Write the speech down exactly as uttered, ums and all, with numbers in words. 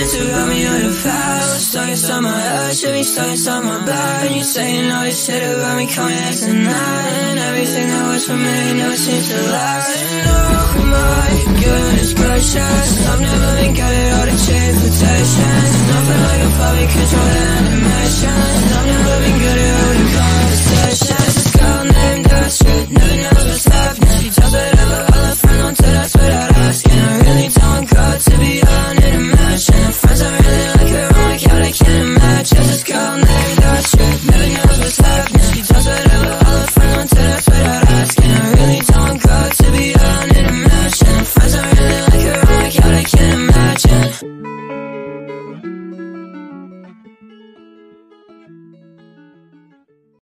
It's about me or the past. Stuck inside my head, should be stuck inside my bed. And you saying all this shit about me coming here tonight. And everything that was for me never seems to last. And oh my goodness gracious, I've never been good at all the cheap flirtations. Nothing like a puppy control the animation.